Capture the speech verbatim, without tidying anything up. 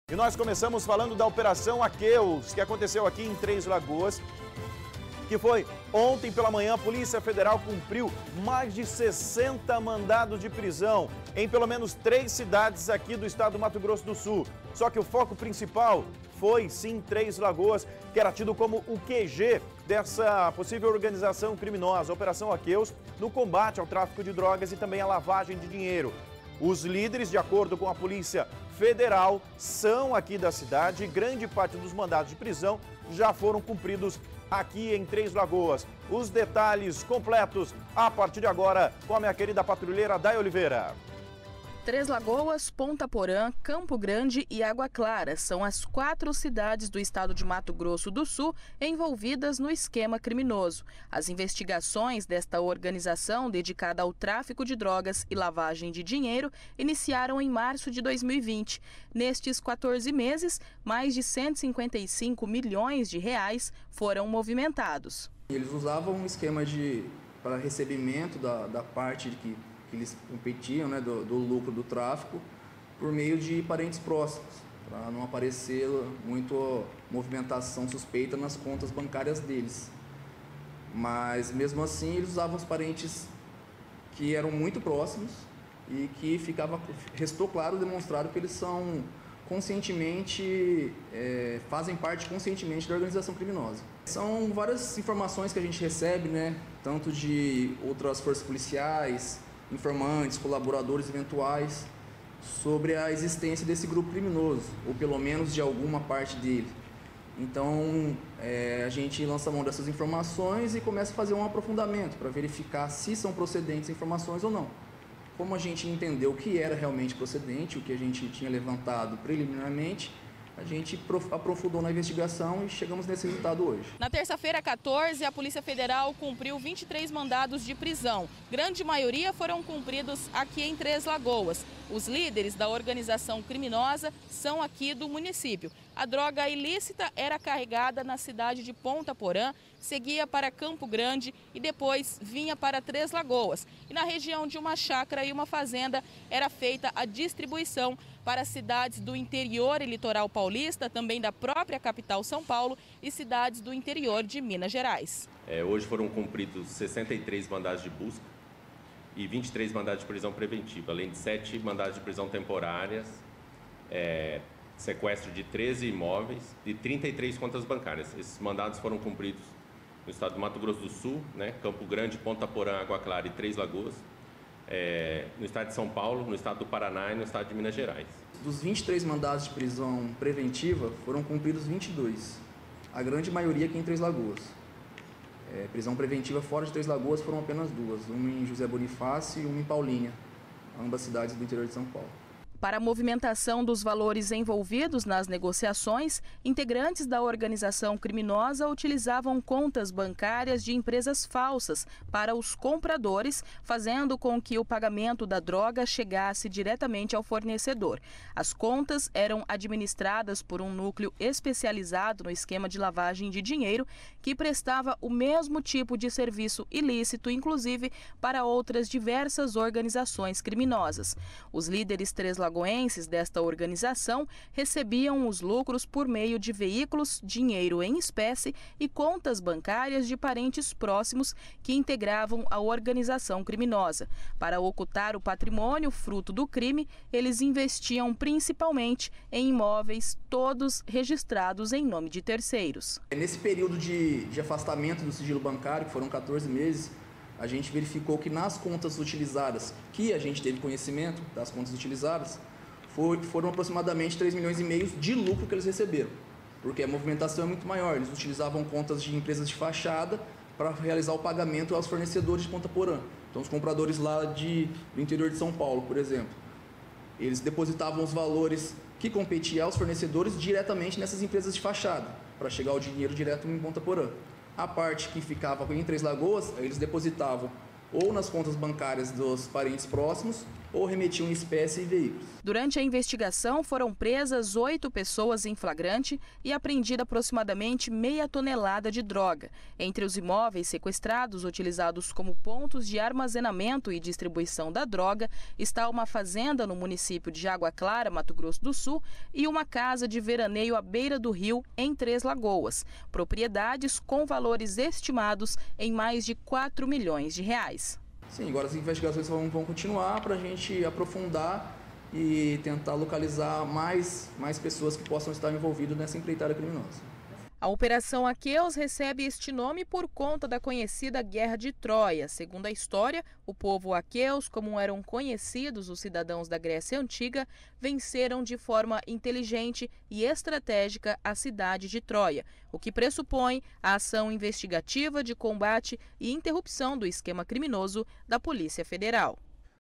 E nós começamos falando da Operação Aqueus, que aconteceu aqui em Três Lagoas, que foi ontem pela manhã. A Polícia Federal cumpriu mais de sessenta mandados de prisão em pelo menos três cidades aqui do estado do Mato Grosso do Sul. Só que o foco principal foi, sim, Três Lagoas, que era tido como o Q G dessa possível organização criminosa, a Operação Aqueus, no combate ao tráfico de drogas e também à lavagem de dinheiro. Os líderes, de acordo com a Polícia Federal, são aqui da cidade e grande parte dos mandados de prisão já foram cumpridos aqui em Três Lagoas. Os detalhes completos a partir de agora com a minha querida patrulheira Day Oliveira. Três Lagoas, Ponta Porã, Campo Grande e Água Clara são as quatro cidades do estado de Mato Grosso do Sul envolvidas no esquema criminoso. As investigações desta organização dedicada ao tráfico de drogas e lavagem de dinheiro iniciaram em março de dois mil e vinte. Nestes quatorze meses, mais de cento e cinquenta e cinco milhões de reais foram movimentados. Eles usavam um esquema de para recebimento da, da parte de que que eles competiam, né, do, do lucro do tráfico, por meio de parentes próximos, para não aparecer muito movimentação suspeita nas contas bancárias deles. Mas, mesmo assim, eles usavam os parentes que eram muito próximos e que ficava, restou claro, demonstrado que eles são conscientemente, é, fazem parte conscientemente da organização criminosa. São várias informações que a gente recebe, né, tanto de outras forças policiais, informantes, colaboradores eventuais, sobre a existência desse grupo criminoso, ou pelo menos de alguma parte dele. Então, é, a gente lança a mão dessas informações e começa a fazer um aprofundamento para verificar se são procedentes informações ou não. Como a gente entendeu o que era realmente procedente, o que a gente tinha levantado preliminarmente, a gente aprofundou na investigação e chegamos nesse resultado hoje. Na terça-feira, quatorze, a Polícia Federal cumpriu vinte e três mandados de prisão. Grande maioria foram cumpridos aqui em Três Lagoas. Os líderes da organização criminosa são aqui do município. A droga ilícita era carregada na cidade de Ponta Porã, seguia para Campo Grande e depois vinha para Três Lagoas. E na região de uma chácara e uma fazenda era feita a distribuição para cidades do interior e litoral paulista, também da própria capital São Paulo e cidades do interior de Minas Gerais. É, hoje foram cumpridos sessenta e três mandados de busca e vinte e três mandados de prisão preventiva, além de sete mandados de prisão temporárias, é, sequestro de treze imóveis e trinta e três contas bancárias. Esses mandados foram cumpridos no estado do Mato Grosso do Sul, né, Campo Grande, Ponta Porã, Água Clara e Três Lagoas, é, no estado de São Paulo, no estado do Paraná e no estado de Minas Gerais. Dos vinte e três mandados de prisão preventiva, foram cumpridos vinte e dois, a grande maioria aqui em Três Lagoas. É, prisão preventiva fora de Três Lagoas foram apenas duas, uma em José Bonifácio e uma em Paulínia, ambas cidades do interior de São Paulo. Para a movimentação dos valores envolvidos nas negociações, integrantes da organização criminosa utilizavam contas bancárias de empresas falsas para os compradores, fazendo com que o pagamento da droga chegasse diretamente ao fornecedor. As contas eram administradas por um núcleo especializado no esquema de lavagem de dinheiro, que prestava o mesmo tipo de serviço ilícito, inclusive para outras diversas organizações criminosas. Os líderes três lagoenses desta organização recebiam os lucros por meio de veículos, dinheiro em espécie e contas bancárias de parentes próximos que integravam a organização criminosa. Para ocultar o patrimônio fruto do crime, eles investiam principalmente em imóveis, todos registrados em nome de terceiros. Nesse período de, de afastamento do sigilo bancário, que foram quatorze meses, a gente verificou que nas contas utilizadas, que a gente teve conhecimento das contas utilizadas, foi, foram aproximadamente três milhões e meio de lucro que eles receberam, porque a movimentação é muito maior. Eles utilizavam contas de empresas de fachada para realizar o pagamento aos fornecedores de Ponta Porã. Então, os compradores lá de, do interior de São Paulo, por exemplo, eles depositavam os valores que competiam aos fornecedores diretamente nessas empresas de fachada, para chegar o dinheiro direto em Ponta Porã. A parte que ficava em Três Lagoas, eles depositavam ou nas contas bancárias dos parentes próximos ou remetiam espécie e veículos. Durante a investigação, foram presas oito pessoas em flagrante e apreendida aproximadamente meia tonelada de droga. Entre os imóveis sequestrados, utilizados como pontos de armazenamento e distribuição da droga, está uma fazenda no município de Água Clara, Mato Grosso do Sul, e uma casa de veraneio à beira do rio, em Três Lagoas. Propriedades com valores estimados em mais de quatro milhões de reais. Sim, agora as investigações vão, vão continuar para a gente aprofundar e tentar localizar mais, mais pessoas que possam estar envolvidas nessa empreitada criminosa. A Operação Aqueus recebe este nome por conta da conhecida Guerra de Troia. Segundo a história, o povo aqueus, como eram conhecidos os cidadãos da Grécia Antiga, venceram de forma inteligente e estratégica a cidade de Troia, o que pressupõe a ação investigativa de combate e interrupção do esquema criminoso da Polícia Federal.